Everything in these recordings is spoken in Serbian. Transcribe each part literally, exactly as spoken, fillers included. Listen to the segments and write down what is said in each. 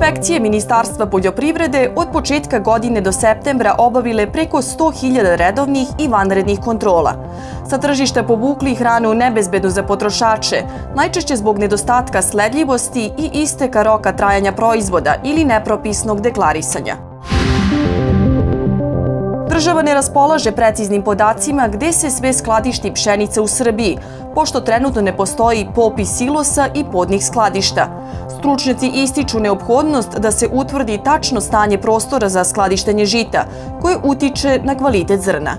Inspekcije Ministarstva poljoprivrede od početka godine do septembra obavile preko sto hiljada redovnih i vanrednih kontrola. Sa tržišta povukli hranu nebezbednu za potrošače, najčešće zbog nedostatka sledljivosti i isteka roka trajanja proizvoda ili nepropisnog deklarisanja. Država ne raspolaže preciznim podacima gde se sve skladišti pšenica u Srbiji, pošto trenutno ne postoji popis silosa i podnih skladišta. Stručnjaci ističu neophodnost da se utvrdi tačno stanje prostora za skladištenje žita, koje utiče na kvalitet zrna.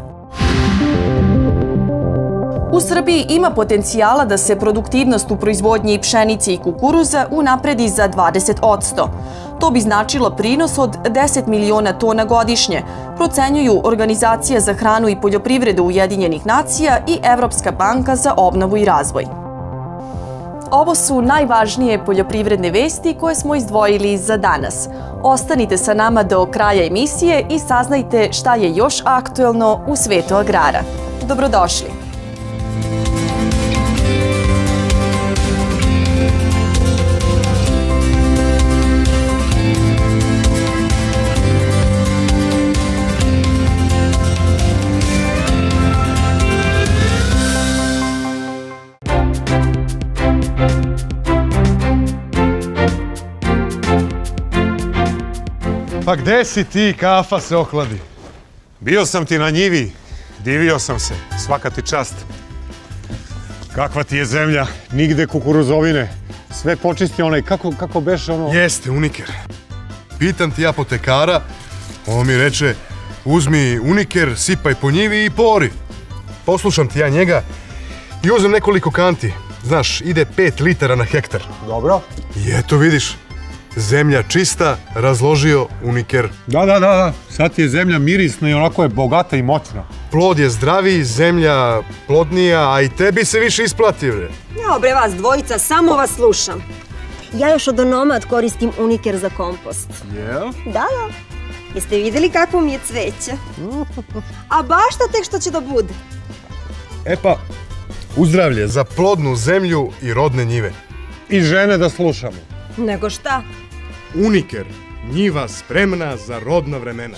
U Srbiji ima potencijala da se produktivnost u proizvodnji pšenice i kukuruza unapredi za dvadeset posto. To bi značilo prinos od deset miliona tona godišnje, procenjuju Organizacija za hranu i poljoprivredu Ujedinjenih nacija i Evropska banka za obnovu i razvoj. Ovo su najvažnije poljoprivredne vesti koje smo izdvojili za danas. Ostanite sa nama do kraja emisije i saznajte šta je još aktuelno u svetu agrara. Dobrodošli! Pa gde si ti? Kafa se ohladi. Bio sam ti na njivi, divio sam se, svaka ti čast. Kakva ti je zemlja, nigde kukuruzovine. Sve počisti onaj, kako, kako beše ono... Jeste, Uniker. Pitam ti apotekara, on mi reče, uzmi Uniker, sipaj po njivi i pori. Poslušam ti ja njega i uzem nekoliko kanti. Znaš, ide pet litara na hektar. Dobro. I eto vidiš, zemlja čista, razložio Uniker. Da, da, da, da. Sad ti je zemlja mirisna i onako je bogata i moćna. Plod je zdraviji, zemlja plodnija, a i tebi se više isplati, bre. Ja, bre, vas dvojica, samo vas slušam. Ja još od onomad koristim Uniker za kompost. Jel? Da, da. Jeste vidjeli kakvo mi je cveće? A baš to tek što će da bude. E pa, uzdravlje za plodnu zemlju i rodne njive. I žene da slušamo. Nego šta? Uniker, njiva spremna za rodna vremena.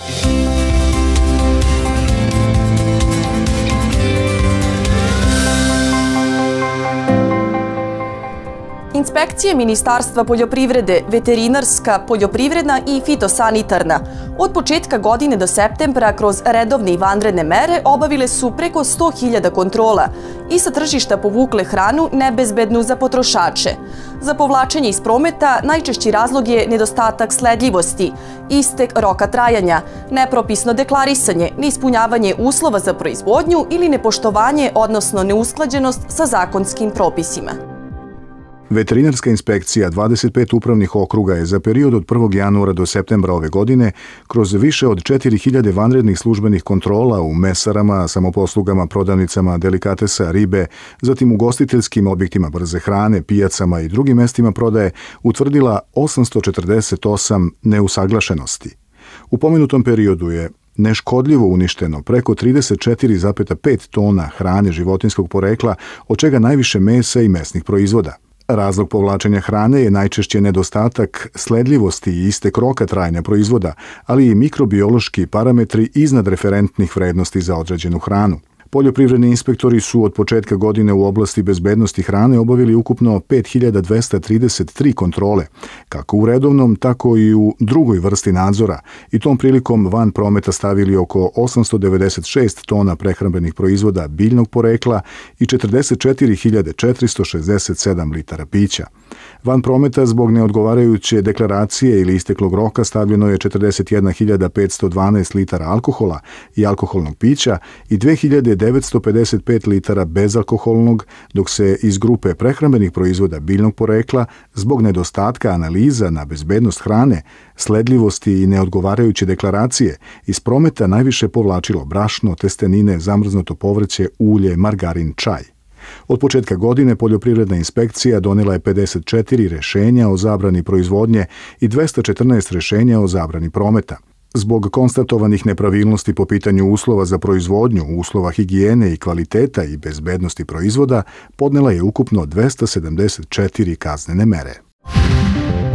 Inspekcije Ministarstva poljoprivrede, veterinarska, poljoprivredna i fitosanitarna od početka godine do septembra kroz redovne i vanredne mere obavile su preko sto hiljada kontrola i sa tržišta povukle hranu nebezbednu za potrošače. Za povlačenje iz prometa najčešći razlog je nedostatak sledljivosti, istek roka trajanja, nepropisno deklarisanje, neispunjavanje uslova za proizvodnju ili nepoštovanje, odnosno neusklađenost sa zakonskim propisima. Veterinarska inspekcija dvadeset pet upravnih okruga je za period od prvog januara do septembra ove godine kroz više od četiri hiljade vanrednih službenih kontrola u mesarama, samoposlugama, prodavnicama, delikatesa, ribe, zatim ugostiteljskim objektima brze hrane, pijacama i drugim mestima prodaje utvrdila osamsto četrdeset osam neusaglašenosti. U pomenutom periodu je neškodljivo uništeno preko trideset četiri zarez pet tona hrane životinjskog porekla, od čega najviše mesa i mesnih proizvoda. Razlog povlačenja hrane je najčešće nedostatak sledljivosti i istek roka trajanja proizvoda, ali i mikrobiološki parametri iznad referentnih vrednosti za određenu hranu. Poljoprivredni inspektori su od početka godine u oblasti bezbednosti hrane obavili ukupno pet hiljada dvesta trideset tri kontrole, kako u redovnom, tako i u drugoj vrsti nadzora, i tom prilikom van prometa stavili oko osamsto devedeset šest tona prehrambenih proizvoda biljnog porekla i četrdeset četiri hiljade četiristo šezdeset sedam litara pića. Van prometa zbog neodgovarajuće deklaracije ili isteklog roka stavljeno je četrdeset jedna hiljada petsto dvanaest litara alkohola i alkoholnog pića i dve hiljade devetsto pedeset pet litara bezalkoholnog, dok se iz grupe prehrambenih proizvoda biljnog porekla zbog nedostatka analiza na bezbednost hrane, sledljivosti i neodgovarajuće deklaracije iz prometa najviše povlačilo brašno, testenine, zamrznuto povrće, ulje, margarin, čaj. Od početka godine poljoprivredna inspekcija donela je pedeset četiri rešenja o zabrani proizvodnje i dvesta četrnaest rešenja o zabrani prometa. Zbog konstatovanih nepravilnosti po pitanju uslova za proizvodnju, uslova higijene i kvaliteta i bezbednosti proizvoda, podnela je ukupno dvesta sedamdeset četiri kaznene mere.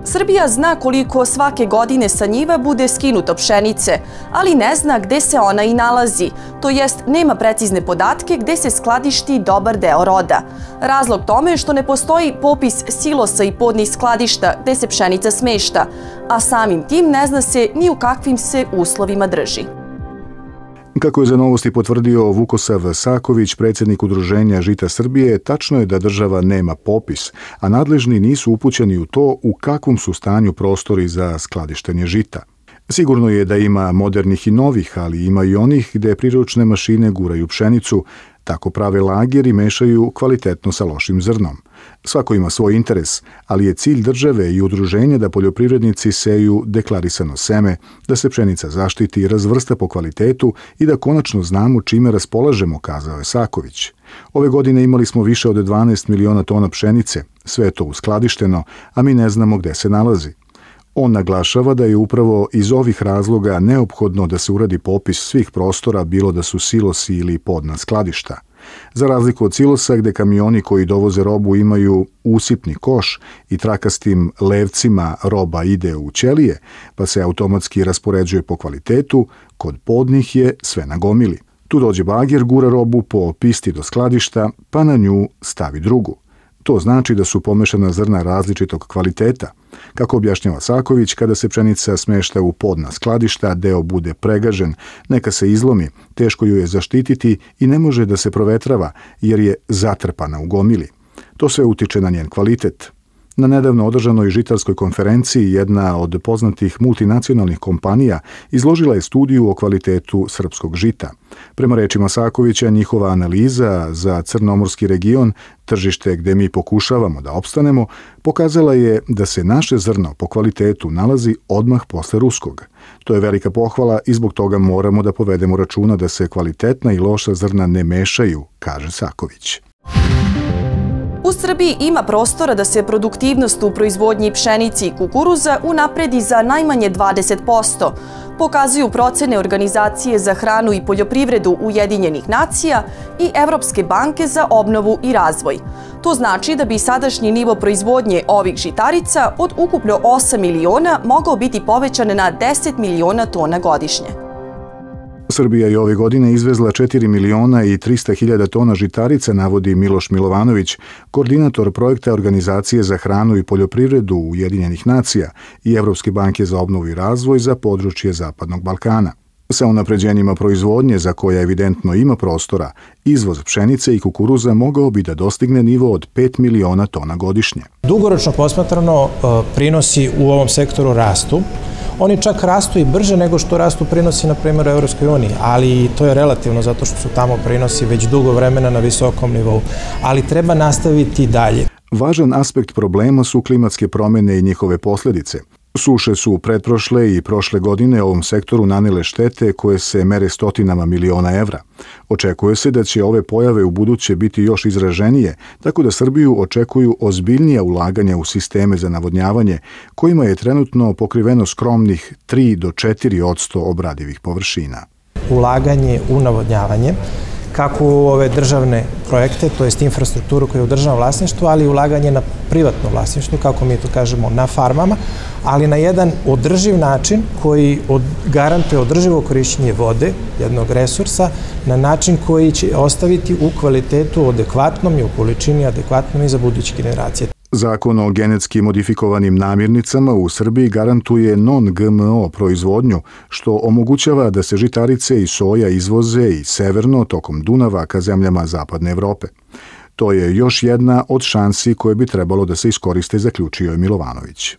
Srbija zna koliko svake godine sa njiva bude skinuto pšenice, ali ne zna gde se ona i nalazi, to jest nema precizne podatke gde se skladišti dobar deo roda. Razlog tome je što ne postoji popis silosa i podnih skladišta gde se pšenica smešta, a samim tim ne zna se ni u kakvim se uslovima drži. Kako je za Novosti potvrdio Vukosav Saković, predsjednik Udruženja Žita Srbije, tačno je da država nema popis, a nadležni nisu upućeni u to u kakvom su stanju prostori za skladištenje žita. Sigurno je da ima modernih i novih, ali ima i onih gde priručne mašine guraju pšenicu, tako prave lager i mešaju kvalitetno sa lošim zrnom. Svako ima svoj interes, ali je cilj države i udruženja da poljoprivrednici seju deklarisano seme, da se pšenica zaštiti i razvrsta po kvalitetu i da konačno znamo čime raspolažemo, kazao je Saković. Ove godine imali smo više od dvanaest miliona tona pšenice, sve je to uskladišteno, a mi ne znamo gde se nalazi. On naglašava da je upravo iz ovih razloga neophodno da se uradi popis svih prostora, bilo da su silosi ili podna skladišta. Za razliku od silosa gde kamioni koji dovoze robu imaju usipni koš i trakastim levcima roba ide u ćelije, pa se automatski raspoređuje po kvalitetu, kod podnih je sve na gomili. Tu dođe bager, gura robu po pisti do skladišta, pa na nju stavi drugu. To znači da su pomešana zrna različitog kvaliteta. Kako objašnjava Saković, kada se pšenica smešta u podna skladišta, deo bude pregažen, neka se izlomi, teško ju je zaštititi i ne može da se provetrava jer je zatrpana u gomili. To sve utiče na njen kvalitet. Na nedavno održanoj žitarskoj konferenciji jedna od poznatih multinacionalnih kompanija izložila je studiju o kvalitetu srpskog žita. Prema rečima Sakovića, njihova analiza za crnomorski region, tržište gde mi pokušavamo da opstanemo, pokazala je da se naše zrno po kvalitetu nalazi odmah posle ruskog. To je velika pohvala i zbog toga moramo da povedemo računa da se kvalitetna i loša zrna ne mešaju, kaže Saković. U Srbiji ima prostora da se produktivnost u proizvodnji pšenici i kukuruza unapredi za najmanje dvadeset posto, pokazuju procene Organizacije za hranu i poljoprivredu Ujedinjenih nacija i Evropske banke za obnovu i razvoj. To znači da bi sadašnji nivo proizvodnje ovih žitarica od ukupno osam miliona mogao biti povećan na deset miliona tona godišnje. Srbija je ove godine izvezla četiri miliona i trista hiljada tona žitarica, navodi Miloš Milovanović, koordinator projekta Organizacije za hranu i poljoprivredu Ujedinjenih nacija i Evropske banke za obnovu i razvoj za područje Zapadnog Balkana. Sa unapređenjima proizvodnje, za koja evidentno ima prostora, izvoz pšenice i kukuruza mogao bi da dostigne nivo od pet miliona tona godišnje. Dugoročno posmatrano, prinosi u ovom sektoru rastu. Oni čak rastu i brže nego što rastu prinosi, na primjer, u Evropskoj uniji, ali to je relativno zato što su tamo prinosi već dugo vremena na visokom nivou, ali treba nastaviti dalje. Važan aspekt problema su klimatske promjene i njihove posljedice. Suše su pretprošle i prošle godine ovom sektoru nanele štete koje se mere stotinama miliona evra. Očekuje se da će ove pojave u buduće biti još izraženije, tako da Srbiju očekuju ozbiljnija ulaganja u sisteme za navodnjavanje, kojima je trenutno pokriveno skromnih tri do četiri posto obradivih površina. Ulaganje u navodnjavanje, kako u ove državne projekte, to jest infrastrukturu koja je u državnom vlasništvu, ali i ulaganje na privatno vlasništvo, kako mi to kažemo, na farmama, ali na jedan održiv način koji garantuje održivo korišćenje vode, jednog resursa, na način koji će ostaviti u kvalitetu adekvatnom i u količini adekvatnom i za buduće generacije. Zakon o genetski modifikovanim namirnicama u Srbiji garantuje non-G M O proizvodnju, što omogućava da se žitarice i soja izvoze i severno tokom Dunava ka zemljama Zapadne Evrope. To je još jedna od šansi koje bi trebalo da se iskoriste, zaključio je Milovanović.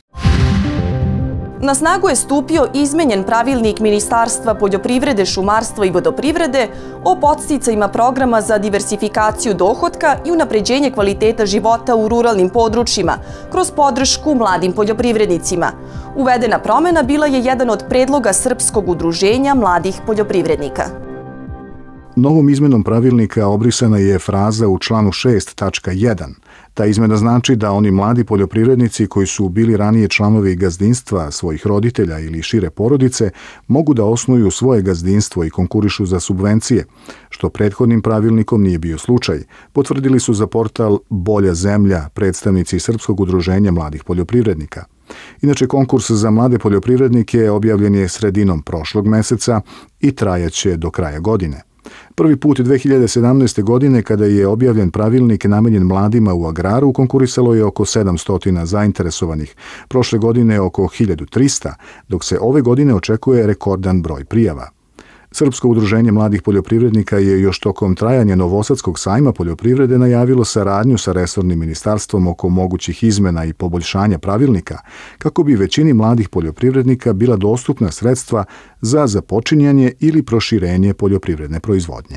Na snagu je stupio izmenjen pravilnik Ministarstva poljoprivrede, šumarstva i vodoprivrede o podsticajima programa za diversifikaciju dohotka i unapređenje kvaliteta života u ruralnim područjima kroz podršku mladim poljoprivrednicima. Uvedena promena bila je jedan od predloga Srpskog udruženja mladih poljoprivrednika. Novom izmenom pravilnika obrisana je fraza u članu šest tačka jedan. Ta izmena znači da oni mladi poljoprivrednici koji su bili ranije članovi gazdinstva svojih roditelja ili šire porodice mogu da osnuju svoje gazdinstvo i konkurišu za subvencije, što prethodnim pravilnikom nije bio slučaj, potvrdili su za portal Bolja zemlja predstavnici Srpskog udruženja mladih poljoprivrednika. Inače, konkurs za mlade poljoprivrednike objavljen je sredinom prošlog meseca i trajaće do kraja godine. Prvi put dve hiljade sedamnaeste. godine, kada je objavljen pravilnik namenjen mladima u agraru, konkurisalo je oko sedamsto zainteresovanih. Prošle godine oko hiljadu trista, dok se ove godine očekuje rekordan broj prijava. Srpsko udruženje mladih poljoprivrednika je još tokom trajanja Novosadskog sajma poljoprivrede najavilo saradnju sa resornim ministarstvom oko mogućih izmena i poboljšanja pravilnika, kako bi većini mladih poljoprivrednika bila dostupna sredstva za započinjanje ili proširenje poljoprivredne proizvodnje.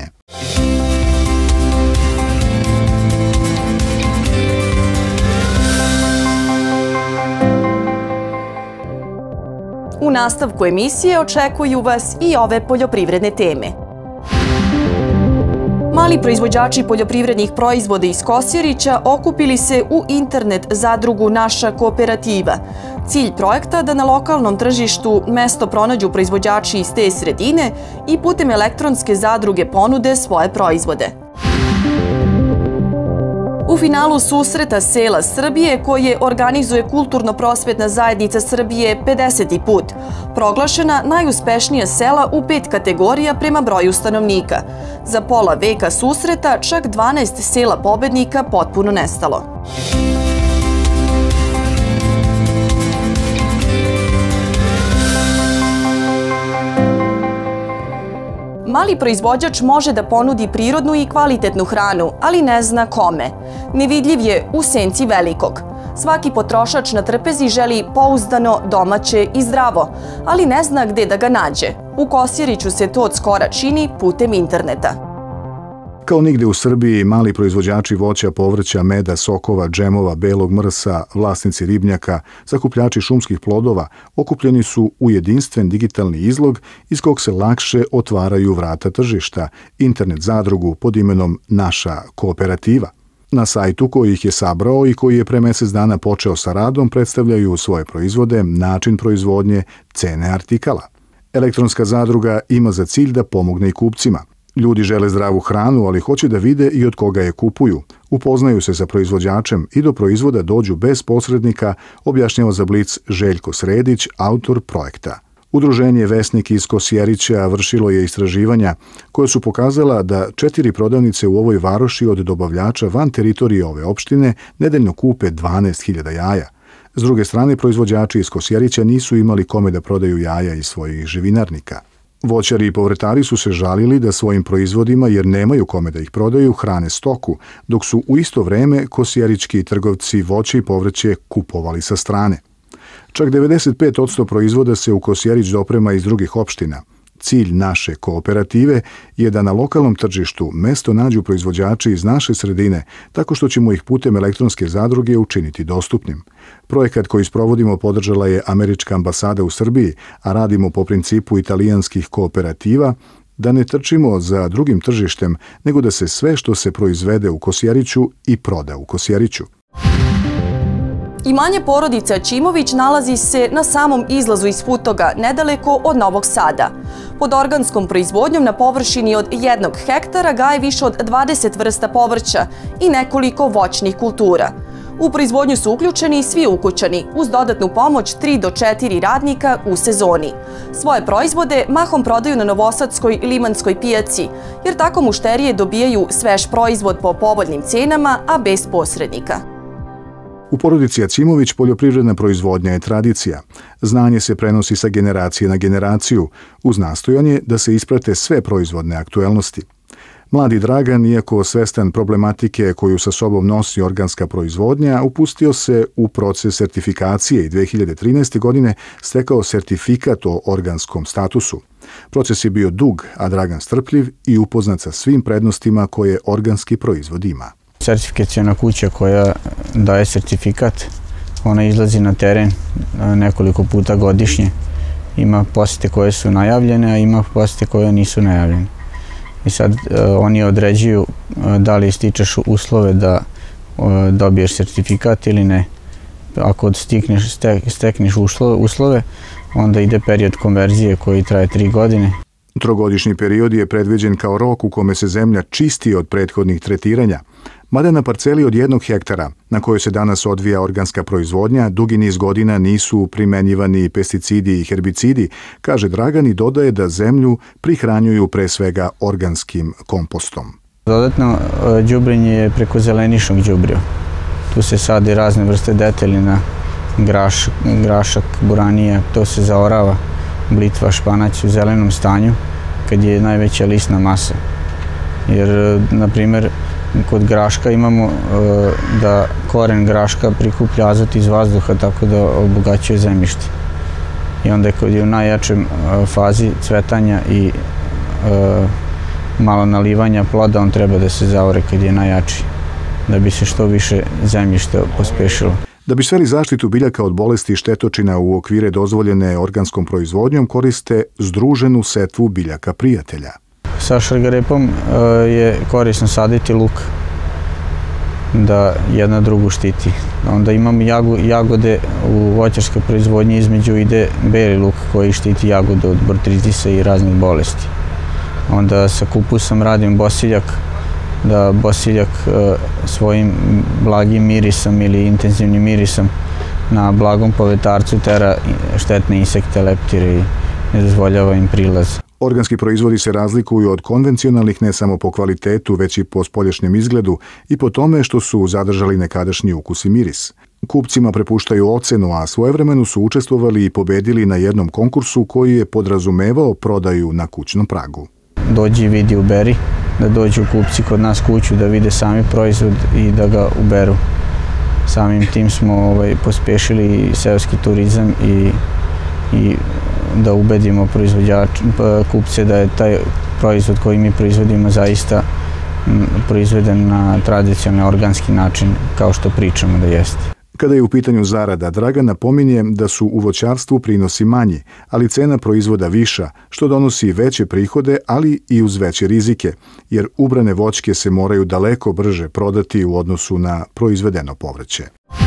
U nastavku emisije očekuju vas i ove poljoprivredne teme. Mali proizvođači poljoprivrednih proizvoda iz Kosjerića okupili se u internet zadrugu Naša kooperativa. Cilj projekta da na lokalnom tržištu mesto pronađu proizvođači iz te sredine i putem elektronske zadruge ponude svoje proizvode. U finalu susreta sela Srbije, koje organizuje Kulturno-prosvetna zajednica Srbije pedeseti put, proglašena najuspešnija sela u pet kategorija prema broju stanovnika. Za pola veka susreta čak dvanaest sela pobednika potpuno nestalo. Mali proizvođač može da ponudi prirodnu i kvalitetnu hranu, ali ne zna kome. Nevidljiv je u senci velikog. Svaki potrošač na trpezi želi pouzdano, domaće i zdravo, ali ne zna gde da ga nađe. U Kosjeriću se to od skora čini putem interneta. Kao nigde u Srbiji, mali proizvođači voća, povrća, meda, sokova, džemova, belog mrsa, vlasnici ribnjaka, sakupljači šumskih plodova okupljeni su u jedinstven digitalni izlog iz kog se lakše otvaraju vrata tržišta, internet zadrugu pod imenom Naša kooperativa. Na sajtu koji ih je sabrao i koji je pre mesec dana počeo sa radom predstavljaju svoje proizvode, način proizvodnje, cene artikala. Elektronska zadruga ima za cilj da pomogne i kupcima. Ljudi žele zdravu hranu, ali hoće da vide i od koga je kupuju. Upoznaju se sa proizvođačem i do proizvoda dođu bez posrednika, objašnjava za Blic Željko Sredić, autor projekta. Udruženje Vesnik iz Kosjerića vršilo je istraživanja koje su pokazala da četiri prodavnice u ovoj varoši od dobavljača van teritorije ove opštine nedeljno kupe dvanaest hiljada jaja. S druge strane, proizvođači iz Kosjerića nisu imali kome da prodaju jaja iz svojih živinarnika. Voćari i povrtari su se žalili da svojim proizvodima, jer nemaju kome da ih prodaju, hrane stoku, dok su u isto vreme kosjerički trgovci voće i povrće kupovali sa strane. Čak devedeset pet posto proizvoda se u Kosjerić doprema iz drugih opština. Cilj naše kooperative je da na lokalnom tržištu mesto nađu proizvođači iz naše sredine, tako što ćemo ih putem elektronske zadruge učiniti dostupnim. Projekat koji sprovodimo podržala je Američka ambasada u Srbiji, a radimo po principu italijanskih kooperativa, da ne trčimo za drugim tržištem, nego da se sve što se proizvede u Kosjeriću i proda u Kosjeriću. Imanje porodice Aćimović nalazi se na samom izlazu iz Futoga, nedaleko od Novog Sada. Pod organskom proizvodnjom na površini od jednog hektara gaje više od dvadeset vrsta povrća i nekoliko voćnih kultura. U proizvodnju su uključeni svi ukućani, uz dodatnu pomoć tri do četiri radnika u sezoni. Svoje proizvode mahom prodaju na Novosadskoj limanskoj pijaci, jer tako mušterije dobijaju svež proizvod po povoljnim cenama, a bez posrednika. U porodici Aćimović poljoprivredna proizvodnja je tradicija. Znanje se prenosi sa generacije na generaciju, uz nastojanje da se isprate sve proizvodne aktuelnosti. Mladi Dragan, iako svestan problematike koju sa sobom nosi organska proizvodnja, upustio se u proces sertifikacije i dve hiljade trinaeste. godine stekao sertifikat o organskom statusu. Proces je bio dug, a Dragan strpljiv i upoznat sa svim prednostima koje organski proizvod ima. Sertifikaciona kuća koja daje sertifikat, ona izlazi na teren nekoliko puta godišnje. Ima posete koje su najavljene, a ima posete koje nisu najavljene. I sad oni određuju da li stičeš uslove da dobiješ sertifikat ili ne. Ako stikneš, stekneš uslove, onda ide period konverzije koji traje tri godine. Trogodišnji period je predviđen kao rok u kome se zemlja čisti od prethodnih tretiranja, mada na parceli od jednog hektara, na kojoj se danas odvija organska proizvodnja, dugi niz godina nisu primenjivani pesticidi i herbicidi, kaže Dragan i dodaje da zemlju prihranjuju pre svega organskim kompostom. Dodatno, đubrenje je preko zelenišnog đubriva. Tu se sadi razne vrste detelina, graš, grašak, buranija, to se zaorava, blitva, španać u zelenom stanju kad je najveća lisna masa. Jer, na primjer, kod graška imamo da koren graška prikuplja azot iz vazduha tako da obogaćuje zemljište. I onda kad je u najjačem fazi cvetanja i malo nalivanja ploda, on treba da se zaore kad je najjači, da bi se što više zemljišta pospešilo. Da bi sveli zaštitu biljaka od bolesti i štetočina u okvire dozvoljene organskom proizvodnjom, koriste združenu setvu biljaka prijatelja. Sa šargarepom je korisno saditi luk, da jedna drugu štiti. Onda imamo jagode u voćarskoj proizvodnji, između ide beli luk koji štiti jagodu od botritisa i raznih bolesti. Onda sa kupusom radim bosiljak, da bosiljak svojim blagim mirisom ili intenzivnim mirisom na blagom povetarcu tera štetne insekte, leptire i ne dozvoljava im prilaz. Organski proizvodi se razlikuju od konvencionalnih ne samo po kvalitetu, već i po spoljašnjem izgledu i po tome što su zadržali nekadašnji ukus i miris. Kupcima prepuštaju ocenu, a svojevremeno su učestvovali i pobedili na jednom konkursu koji je podrazumevao prodaju na kućnom pragu. Dođi i vidi, uberi, da dođu kupci kod nas kuću, da vide sami proizvod i da ga uberu. Samim tim smo ovaj, pospešili seoski turizam i, i da ubedimo proizvođač, kupce da je taj proizvod koji mi proizvodimo zaista proizveden na tradicionalni organski način, kao što pričamo da jeste. Kada je u pitanju zarada, Dragan napominje da su u voćarstvu prinosi manji, ali cena proizvoda viša, što donosi veće prihode, ali i uz veće rizike, jer ubrane voćke se moraju daleko brže prodati u odnosu na proizvedeno povrće.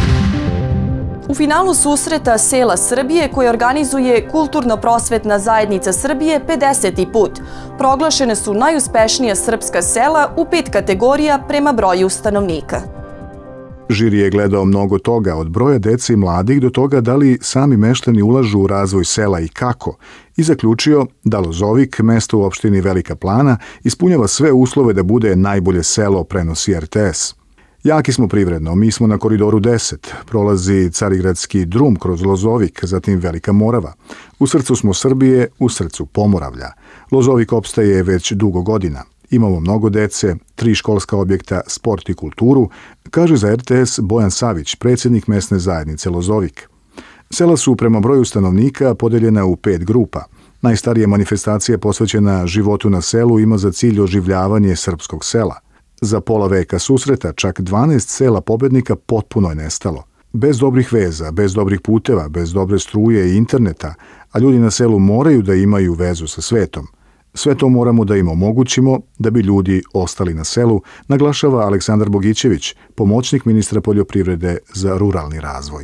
U finalu susreta Sela Srbije, koje organizuje Kulturno-prosvetna zajednica Srbije pedeseti put, proglašene su najuspešnija srpska sela u pet kategorija prema broju stanovnika. Žiri je gledao mnogo toga, od broja dece i mladih do toga da li sami meštani ulažu u razvoj sela i kako, i zaključio da Lozovik, mesto u opštini Velika Plana, ispunjava sve uslove da bude najbolje selo, prenosi R T S. Jaki smo privredno, mi smo na koridoru deset, prolazi Carigradski drum kroz Lozovik, zatim Velika Morava. U srcu smo Srbije, u srcu Pomoravlja. Lozovik opstaje već dugo godina. Imamo mnogo dece, tri školska objekta, sport i kulturu, kaže za R T S Bojan Savić, predsjednik mesne zajednice Lozovik. Sela su prema broju stanovnika podeljena u pet grupa. Najstarija manifestacija posvećena životu na selu ima za cilj oživljavanje srpskog sela. Za pola veka susreta čak dvanaest sela pobednika potpuno je nestalo. Bez dobrih veza, bez dobrih puteva, bez dobre struje i interneta, a ljudi na selu moraju da imaju vezu sa svetom. Sve to moramo da im omogućimo da bi ljudi ostali na selu, naglašava Aleksandar Bogićević, pomoćnik ministra poljoprivrede za ruralni razvoj.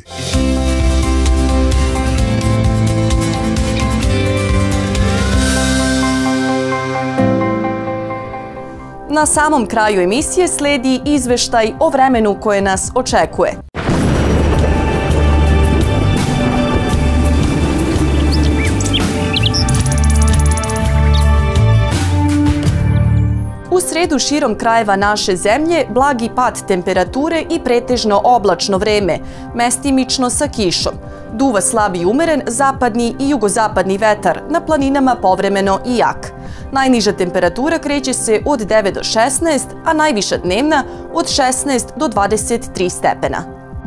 Na samom kraju emisije sledi izveštaj o vremenu koje nas očekuje. U sredu širom krajeva naše zemlje blagi pad temperature i pretežno oblačno vreme, mestimično sa kišom. Duva slab i umeren zapadni i jugozapadni vetar, na planinama povremeno i jak. Najniža temperatura kreće se od devet do šesnaest, a najviša dnevna od šesnaest do dvadeset tri stepena.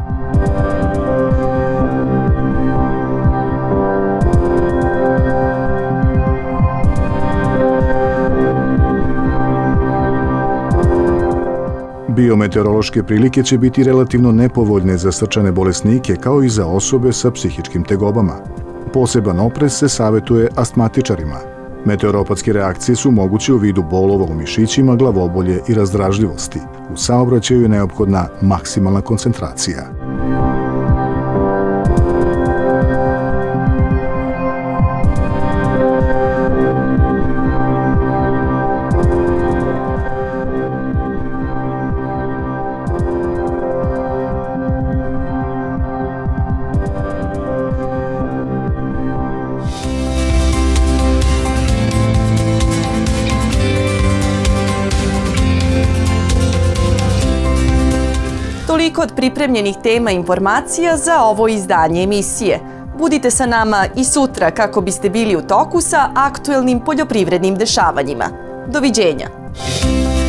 Biometeorološke prilike će biti relativno nepovoljne za srčane bolesnike kao i za osobe sa psihičkim tegobama. Poseban oprez se savetuje astmatičarima. Meteoropatske reakcije su moguće u vidu bolova u mišićima, glavobolje i razdražljivosti. U saobraćaju je neophodna maksimalna koncentracija. Toliko od pripremljenih tema i informacija za ovo izdanje emisije. Budite sa nama i sutra kako biste bili u toku sa aktuelnim poljoprivrednim dešavanjima. Doviđenja!